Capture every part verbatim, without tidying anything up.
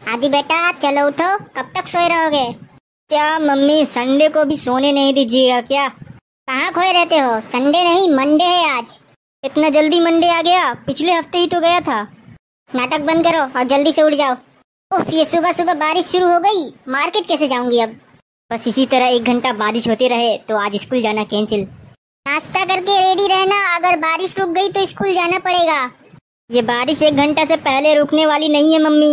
आदि बेटा चलो उठो, कब तक सोए रहोगे? क्या मम्मी संडे को भी सोने नहीं दीजिएगा क्या? कहाँ खोए रहते हो? संडे नहीं मंडे है आज। इतना जल्दी मंडे आ गया? पिछले हफ्ते ही तो गया था। नाटक बंद करो और जल्दी से उठ जाओ। उफ, ये सुबह सुबह बारिश शुरू हो गई, मार्केट कैसे जाऊंगी अब? बस इसी तरह एक घंटा बारिश होती रहे तो आज स्कूल जाना कैंसिल। नाश्ता करके रेडी रहना, अगर बारिश रुक गई तो स्कूल जाना पड़ेगा। ये बारिश एक घंटा से पहले रुकने वाली नहीं है मम्मी।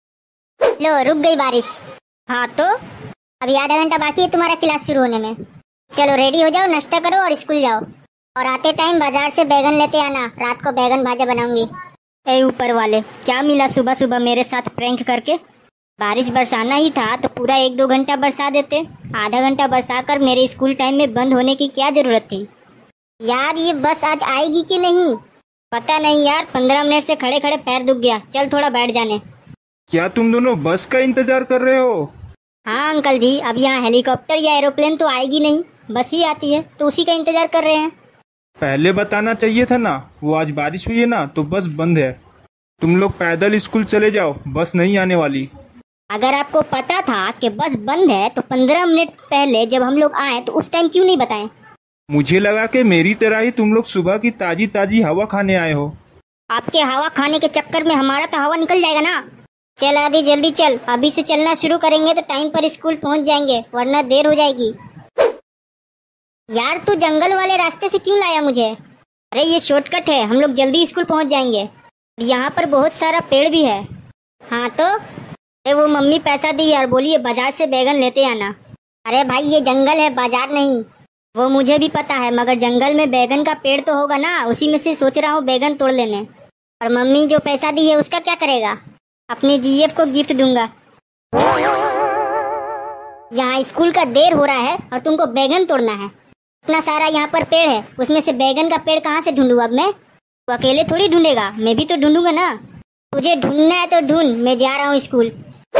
लो रुक गई बारिश। हाँ तो अभी आधा घंटा बाकी है तुम्हारा क्लास शुरू होने में। चलो रेडी हो जाओ, नाश्ता करो और स्कूल जाओ। और आते टाइम बाजार से बैगन लेते आना, रात को बैगन भाजा बनाऊंगी। ए ऊपर वाले, क्या मिला सुबह सुबह मेरे साथ प्रैंक करके? बारिश बरसाना ही था तो पूरा एक दो घंटा बरसा देते। आधा घंटा बरसा कर मेरे स्कूल टाइम में बंद होने की क्या जरूरत थी? यार ये बस आज आएगी कि नहीं पता नहीं यार, पंद्रह मिनट से खड़े खड़े पैर दुख गया। चल थोड़ा बैठ जाने। क्या तुम दोनों बस का इंतजार कर रहे हो? हाँ अंकल जी, अब यहाँ हेलीकॉप्टर या एरोप्लेन तो आएगी नहीं, बस ही आती है तो उसी का इंतजार कर रहे हैं। पहले बताना चाहिए था ना, वो आज बारिश हुई है ना तो बस बंद है। तुम लोग पैदल स्कूल चले जाओ, बस नहीं आने वाली। अगर आपको पता था कि बस बंद है तो पंद्रह मिनट पहले जब हम लोग आए तो उस टाइम क्यों नहीं बताएं? मुझे लगा कि मेरी तरह ही तुम लोग सुबह की ताजी ताजी हवा खाने आए हो। आपके हवा खाने के चक्कर में हमारा तो हवा निकल जाएगा ना। चल आदि जल्दी चल, अभी से चलना शुरू करेंगे तो टाइम पर स्कूल पहुंच जाएंगे, वरना देर हो जाएगी। यार तू जंगल वाले रास्ते से क्यों लाया मुझे? अरे ये शॉर्टकट है, हम लोग जल्दी स्कूल पहुंच जाएंगे। यहाँ पर बहुत सारा पेड़ भी है। हाँ तो अरे वो मम्मी पैसा दी और बोली बाजार से बैगन लेते आना। अरे भाई ये जंगल है, बाजार नहीं। वो मुझे भी पता है, मगर जंगल में बैगन का पेड़ तो होगा ना, उसी में से सोच रहा हूँ बैगन तोड़ लेने। और मम्मी जो पैसा दी है उसका क्या करेगा? अपने जीएफ को गिफ्ट दूंगा। यहाँ स्कूल का देर हो रहा है और तुमको बैगन तोड़ना है। इतना सारा यहाँ पर पेड़ है, उसमें से बैगन का पेड़ कहाँ से ढूंढूं अब मैं? तो अकेले थोड़ी ढूंढेगा, मैं भी तो ढूंढूंगा ना। तुझे ढूंढना है तो ढूंढ, मैं जा रहा हूँ स्कूल।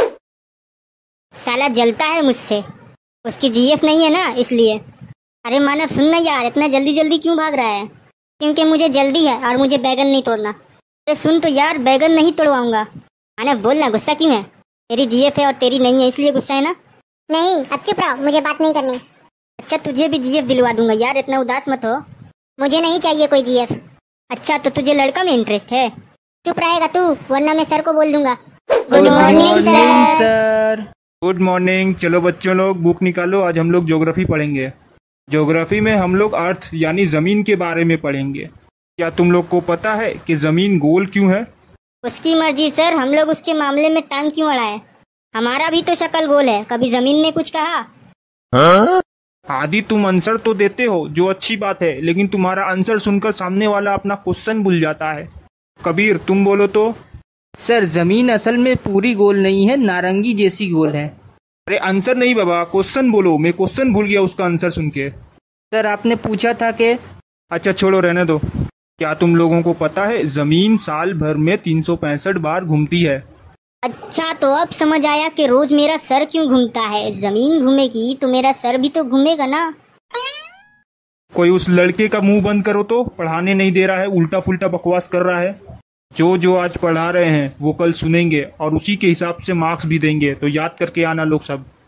साला जलता है मुझसे, उसकी जीएफ नहीं है ना इसलिए। अरे मानव सुनना यार, इतना जल्दी जल्दी क्यों भाग रहा है? क्योंकि मुझे जल्दी है और मुझे बैगन नहीं तोड़ना। अरे सुन तो यार, बैगन नहीं तोड़वाऊंगा। मानव बोलना, गुस्सा क्यों है? तेरी जीएफ है और तेरी नहीं है इसलिए गुस्सा है ना? नहीं अब चुप रहो, मुझे बात नहीं करनी। अच्छा तुझे भी जीएफ दिलवा दूंगा यार, इतना उदास मत हो। मुझे नहीं चाहिए कोई जीएफ। अच्छा तो तुझे लड़का में इंटरेस्ट है? चुप रहेगा तू, वरना मैं सर को बोल दूंगा। Good morning sir. Good morning. चलो बच्चों लोग बुक निकालो, आज हम लोग ज्योग्राफी पढ़ेंगे। ज्योग्राफी में हम लोग अर्थ यानी जमीन के बारे में पढ़ेंगे। क्या तुम लोग को पता है कि जमीन गोल क्यों है? उसकी मर्जी सर, हम लोग उसके मामले में टांग क्यों अड़ाए? हमारा भी तो शक्ल गोल है, कभी जमीन ने कुछ कहा? हाँ? आदि तुम आंसर तो देते हो जो अच्छी बात है, लेकिन तुम्हारा आंसर सुनकर सामने वाला अपना क्वेश्चन भूल जाता है। कबीर तुम बोलो तो। सर जमीन असल में पूरी गोल नहीं है, नारंगी जैसी गोल है। अरे आंसर नहीं बाबा, क्वेश्चन बोलो। मैं क्वेश्चन भूल गया उसका आंसर सुन के। सर आपने पूछा था कि। अच्छा छोड़ो, रहने दो। क्या तुम लोगों को पता है जमीन साल भर में तीन सौ पैंसठ बार घूमती है? अच्छा तो अब समझ आया कि रोज मेरा सर क्यों घूमता है। जमीन घूमेगी तो मेरा सर भी तो घूमेगा ना। कोई उस लड़के का मुंह बंद करो तो, पढ़ाने नहीं दे रहा है, उल्टा फुल्टा बकवास कर रहा है। जो जो आज पढ़ा रहे हैं वो कल सुनेंगे और उसी के हिसाब से मार्क्स भी देंगे, तो याद करके आना लोग सब।